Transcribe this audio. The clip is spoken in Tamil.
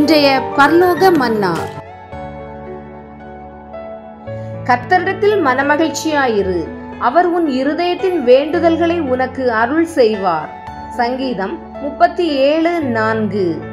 இன்றைய பரலோக மன்னா. கர்த்தரிடத்தில் மனமகிழ்ச்சியாயிரு, அவர் உன் இருதயத்தின் வேண்டுதல்களை உனக்கு அருள் செய்வார். சங்கீதம் 37:4.